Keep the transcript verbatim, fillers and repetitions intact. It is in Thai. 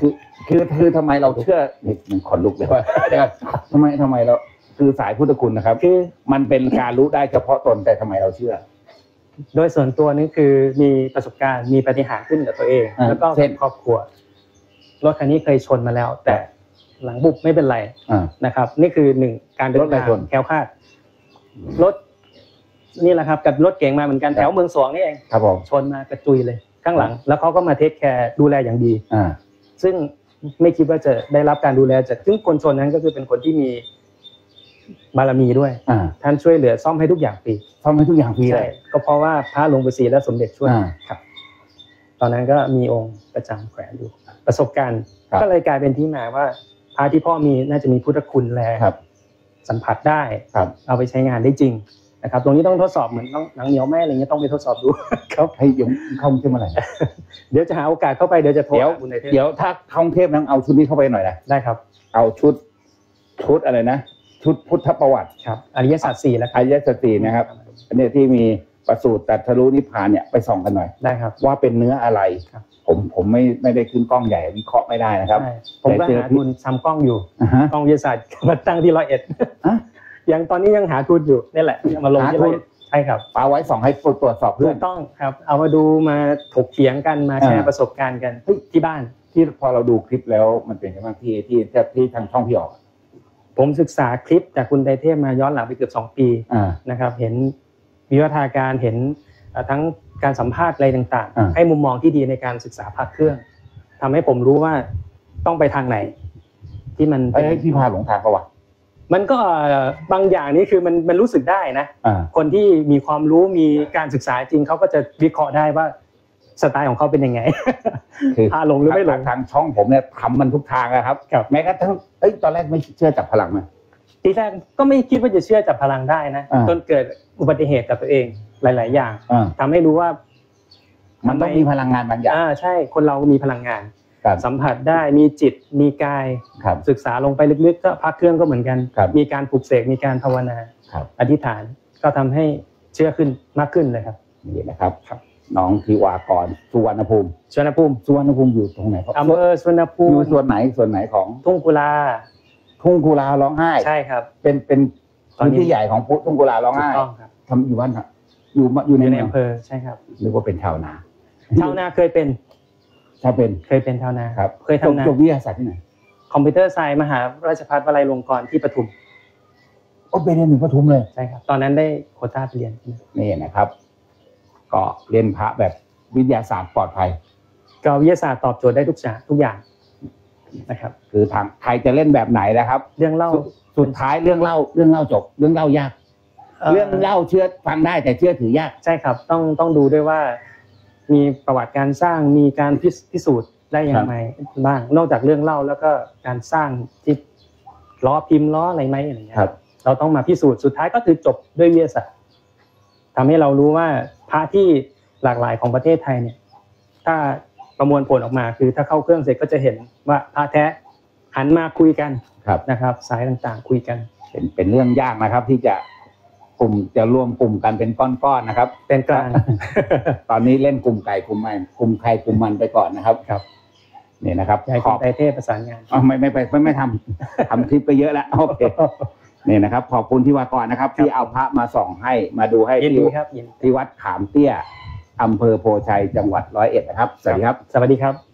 คือคือคือทำไมเราเชื่อมันขนลุกเลยว่าทำไมทำไมเราคือสายพุทธคุณนะครับคือมันเป็นการรู้ได้เฉพาะตนแต่ทำไมเราเชื่อโดยส่วนตัวนี่คือมีประสบการณ์มีปาฏิหาริย์ขึ้นกับตัวเองแล้วก็เป็นครอบครัวรถคันนี้เคยชนมาแล้วแต่หลังบุบไม่เป็นไรนะครับนี่คือหนึ่งการเดินทางแคล้วคลาดรถนี่แหละครับกับรถเก๋งมาเหมือนกันแถวเมืองสวงนี่เองครับผมชนมากระจุยเลยข้างหลังแล้วเขาก็มาเทคแคร์ดูแลอย่างดีซึ่งไม่คิดว่าจะได้รับการดูแลจากซึ่งคนชนนั้นก็คือเป็นคนที่มีบารมีด้วยท่านช่วยเหลือซ่อมให้ทุกอย่างฟรีซ่อมให้ทุกอย่างฟรีใช่ก็เพราะว่าพระหลวงปู่ศรีและสมเด็จช่วยครับตอนนั้นก็มีองค์ประจำแขวนอยู่ประสบการณ์ก็เลยกลายเป็นที่มาว่าพระที่พ่อมีน่าจะมีพุทธคุณแลสัมผัสได้เอาไปใช้งานได้จริงนะครับตรงนี้ต้องทดสอบเหมือนต้องหนังเหนียวแม่อะไรเงี้ยต้องไปทดสอบดูเขาให้ยมเข้าขึ้นมาไหนเดี๋ยวจะหาโอกาสเข้าไปเดี๋ยวจะโทรเดี๋ยวเดี๋ยวถ้าเข้าเทพนั้นเอาชุดนี้เข้าไปหน่อยนะได้ครับเอาชุดชุดอะไรนะชุดพุทธประวัติครับอริยสัจสี่แล้วอริยสัจสี่นะครับอันนี้ที่มีประสูติตรัสรู้นิพพานเนี่ยไปส่องกันหน่อยได้ครับว่าเป็นเนื้ออะไรผมผมไม่ไม่ได้ขึ้นกล้องใหญ่วิเคราะห์ไม่ได้นะครับผมก็หาทุนทำกล้องอยู่กล้องวิทยาศาสตร์มาตั้งที่ร้อยเอ็ดยังตอนนี้ยังหาทุนอยู่นี่แหละมาลงที่ร้อยเอ็ดใช่ครับเอาไว้ส่องให้ตรวจสอบเพื่อนต้องครับเอามาดูมาถกเถียงกันมาแชร์ประสบการณ์กันที่บ้านที่พอเราดูคลิปแล้วมันเป็นยังไงที่ที่ที่ทางช่องพี่ออกผมศึกษาคลิปจากคุณไตรเทพมาย้อนหลังไปเกือบสองปีนะครับเห็นวิวัฒนาการเห็นทั้งการสัมภาษณ์อะไรต่างๆให้มุมมองที่ดีในการศึกษาพระเครื่องทำให้ผมรู้ว่าต้องไปทางไหนที่มันไอ้ที่พาหลงทางประวัติมันก็บางอย่างนี่คือมันมันรู้สึกได้นะคนที่มีความรู้มีการศึกษาจริงเขาก็จะวิเคราะห์ได้ว่าสไตล์ของเขาเป็นยังไงพาหลงหรือไม่หลงทางช่องผมเนี่ยทำมันทุกทางนะครับแม้กระทั่งเอ้ยตอนแรกไม่เชื่อจับพลังมั้ยทีแรกก็ไม่คิดว่าจะเชื่อจับพลังได้นะจนเกิดอุบัติเหตุกับตัวเองหลายๆอย่างทำให้รู้ว่ามันต้องมีพลังงานบางอย่างอ่าใช่คนเรามีพลังงานสัมผัสได้มีจิตมีกายศึกษาลงไปลึกๆก็พระเครื่องก็เหมือนกันมีการปลุกเสกมีการภาวนาอธิษฐานก็ทำให้เชื่อขึ้นมากขึ้นเลยครับนี่นะครับน้องทิวากรสุวรรณภูมิสุวรรณภูมิสุวรรณภูมิอยู่ตรงไหนครับอำเภอสุวรรณภูมิอยู่ส่วนไหนส่วนไหนของทุ่งกุลาทุ่งกุลาร้องไห้ใช่ครับเป็นเป็นพื้นที่ใหญ่ของทุ่งกุลาร้องไห้ทำอยู่บ้านครับอยู่อยู่ในอำเภอใช่ครับหรือว่าเป็นชาวนาชาวนาเคยเป็นชาวเป็นเคยเป็นชาวนาครับเคยทำนาจบวิทยาศาสตร์ที่ไหนคอมพิวเตอร์ไซน์มหาราชภัฏวลัยลงกรณ์ที่ปทุมโอ้ไปเรียนอยู่ปทุมเลยใช่ครับตอนนั้นได้โควต้าไปเรียนนี่นะครับก็เรียนพระแบบวิทยาศาสตร์ปลอดภัยก็วิทยาศาสตร์ตอบโจทย์ได้ทุกอย่างทุกอย่างนะครับคือทางใครจะเล่นแบบไหนนะครับเรื่องเล่าสุดท้ายเรื่องเล่าเรื่องเล่าจบเรื่องเล่ายากเรื่องเล่าเชื่อฟังได้แต่เชื่อถือยากใช่ครับต้องต้องดูด้วยว่ามีประวัติการสร้างมีการพิสูจน์ได้อย่างไรบ้างนอกจากเรื่องเล่าแล้วก็การสร้างที่ล้อพิมพ์ล้ออะไรไหมอะไรเงี้ยเราต้องมาพิสูจน์สุดท้ายก็คือจบด้วยวิทยาศาสตร์ทำให้เรารู้ว่าพระที่หลากหลายของประเทศไทยเนี่ยถ้าประมวลผลออกมาคือถ้าเข้าเครื่องเสร็จก็จะเห็นว่าพระแท้หันมาคุยกันนะครับสายต่างๆคุยกันเป็นเป็นเรื่องยากนะครับที่จะกลุ่มจะรวมกลุ่มกันเป็นก้อนๆนะครับเป็นกลางตอนนี้เล่นกลุ่มไก่กลุ่มมันกลุ่มใครกลุ่มมันไปก่อนนะครับครับนี่นะครับขอบไตรเทพประสานงานอ๋อไม่ไม่ไปไม่ไม่ทำทำคลิปไปเยอะแล้วโอเคนี่นะครับขอบคุณที่วากรนะครับที่เอาพระมาส่องให้มาดูให้ที่ที่วัดขามเตี้ยอำเภอโพชัยจังหวัดร้อยเอ็ดนะครับสวัสดีครับสวัสดีครับ